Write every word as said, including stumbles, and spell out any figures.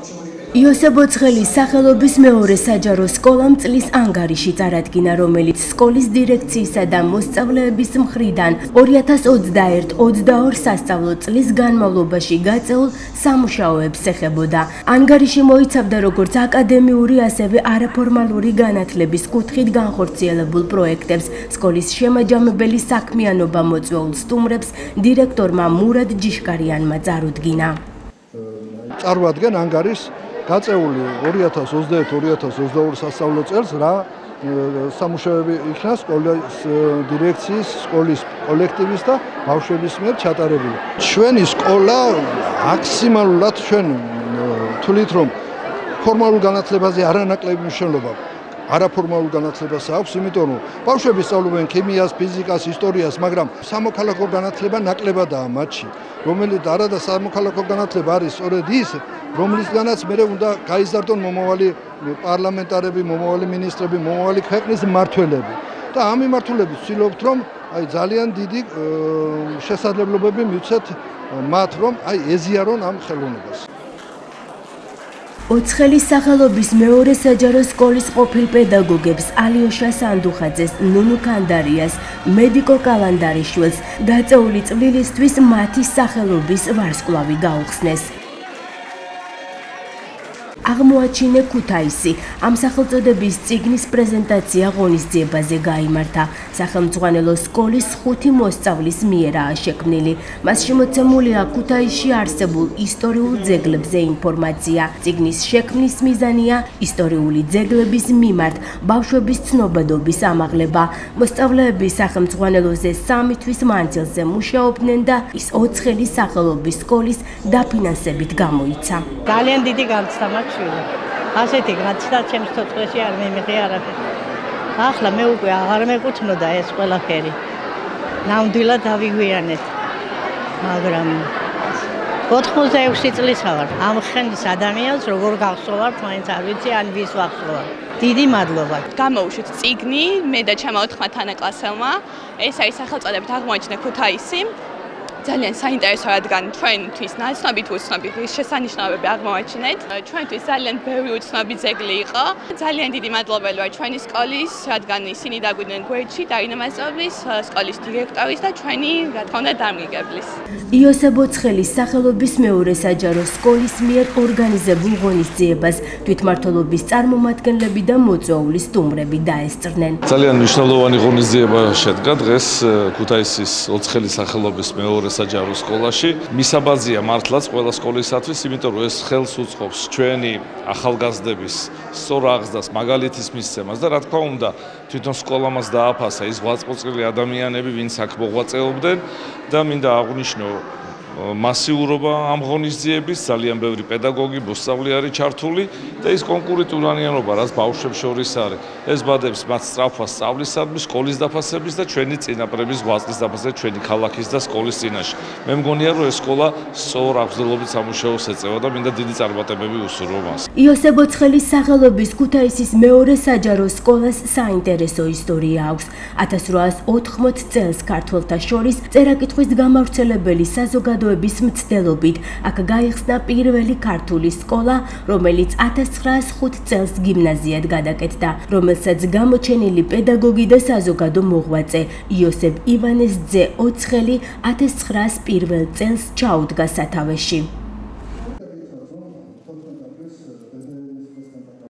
იოსებ ოცხელის სახელობის მეორე საჯარო სკოლამ წლის ანგარიში წარადგინა, რომელიც სკოლის დირექციისა და მოსწავლეების მხრიდან ორი ათას ოცდაერთ ოცდაორი სასწავლო წლის განმავლობაში გაწეულ სამუშაოებს ეხებოდა. ანგარიში მოიცავდა როგორც აკადემიური, ასევე არაფორმალური განათლების კუთხით განხორციელებულ პროექტებს, სკოლის შემაჯამებელი საქმიანობა მოწვეულ სტუმრებს დირექტორმა მურად ჯიშკარიანმა წარუდგინა. წარვადგენ ანგარის გაწეული ორი ათას ოცდაერთ ორი ათას ოცდაორი სასწავლო წელს რა სამუშაოები იქნა სკოლის დირექციის, სკოლის კოლექტივის და ბავშვების მიერ ჩატარებული. ჩვენი სკოლა მაქსიმალურად ჩვენ თვლით რომ ფორმალურ განათლებაზე არანაკლები მნიშვნელობა არაფორმალურ განათლებას აქვს, იმიტომ რომ ბავშვები სწავლობენ ქიმიას, ფიზიკას, ისტორიას, მაგრამ სამოქალაქო განათლება ნაკლებადაა მათში, რომელიც არა და სამოქალაქო განათლება არის სწორედ ის, რომლისგანაც მე უნდა გაიზარდონ მომავალი პარლამენტარები, მომავალი მინისტრები, მომავალი ქვეყნის მმართველები. და ამ მიმართულებით ვცდილობთ, რომ აი ძალიან დიდი შესაძლებლობები მივცეთ მათ, რომ აი ეზიარონ ამ ხელოვნებას. ოცხელის სახელობის მეორე საჯარო სკოლის ყოფილ პედაგოგებს ალიოშა სანდუხაძეს, ნუნუ კანდარიას, მედიკო კალანდარიშვილს გაწეული წვლილისთვის მათი სახელობის ვარსკვლავი გაუხსნეს. აღმოაჩინე ქუთაისი. ამ სახელწოდების წიგნის პრეზენტაცია ღონისძიებაზე გაიმართა. სახელმძღვანელო სკოლის ხუთი მოსწავლის მიერაა შექმნილი. მასში მოცემულია ქუთაისში არსებულ ისტორიულ ძეგლებზე ინფორმაცია. წიგნის შექმნის მიზანია ისტორიული ძეგლების მიმართ ბავშვების ცნობადობის ამაღლება. მოსწავლეები სახელმძღვანელოზე სამი თვის მანძილზე მუშაობდნენ და ის ოცხელის სახელობის სკოლის დაფინანსებით გამოიცა. ძალიან დიდი გამცდა ასეთი განცდა ჩემს ცოცხლებში არ მიმიღე არაფერი. ახლა მე უკვე აღარ მეკუთვნოდა ეს ყველაფერი. ნამდვილად დავიგვიანეთ. მაგრამ ოთხმოცდაექვსი წლისა ვარ. ამ ხენის ადამიანს როგორ გავსვავართ, მაინც არ ვიცი, ან ვის ვახსოვარ. დიდი მადლობა. გამოვუშვით წიგნი მე და ჩემმა ოთხმა თანაკლასელმა. ეს არის სახელწოდებით აღმოაჩინე ქუთაისი. ძალიან საინტერესო, რადგან ჩვენთვის ნაცნობი თუ უცნობი შესანიშნავები აღმოვაჩინეთ. ჩვენთვის ძალიან ბევრი უცნობი ძეგლი იყო. ძალიან დიდი მადლობელი ვარ ჩვენი სკოლის, რადგან ისინი დაგვიდნენ გვერდში, დაინამასწავლის სკოლის დირექტორის და ჩვენი, რა თქმა უნდა, დამრიგებლის. იოსებ ოცხელის სახელობის მეორე საჯარო სკოლის მიერ ორგანიზებულ ღონისძიებას თვითმმართველობის წარმომადგენლები და მოწვეული სტუმრები დაესწრნენ. ძალიან მნიშვნელოვანი ღონისძიება შედგა დღეს ქუთაისის ოცხელის სახელობის მეორე საჯარო სკოლაში. მისაბაძია მართლაც ყველა სკოლისათვის, იმიტომ რომ ეს ხელს უწყობს ჩვენი ახალგაზრდების სწორ აღზრდას, მაგალითის მისცემას და რა თქმა უნდა, თვითონ სკოლამაც დააფასა ის ღვაწლმოწყილი ადამიანები, ვინც აქ მოღვაწეობდნენ და მინდა აღვნიშნო მასიურობა ამ ღონისძიების, ძალიან ბევრი პედაგოგი, მოსწავლე არის ჩართული და ის კონკურენტულიანობა, რაც ბავშვებს შორის არის, ეს ბადებს მათ სწრაფას სწავლისადმი, სკოლის დაფასების და ჩვენი წინაპრების ღვაწლის დაფასების, ჩვენი ქალაქის და სკოლის წინაშე. მე მგონია, რომ ეს სკოლა სწორ აღზრდობით სამუშაოს ეწევა და მინდა დიდი წარმატებები უსურვო მას. იოსებ ოცხელის სახელობის ქუთაისის მეორე საჯარო სკოლას საინტერესო ისტორია აქვს. ათას რვაას ოთხმოც წელს ქართველთა შორის წერა-კითხვის გამავრცელებელი საზოგადოება მცდელობით აქ გაიხსნა პირველი ქართული სკოლა, რომელიც ათას ცხრაას ხუთ წელს გიმნაზიად გადაკეთდა, რომელსაც გამოჩენილი პედაგოგი და საზოგადო მოღვაწე იოსებ ივანეს ძე ოცხელი ათას ცხრაას პირველ წელს ჩაუდგა სათავეში.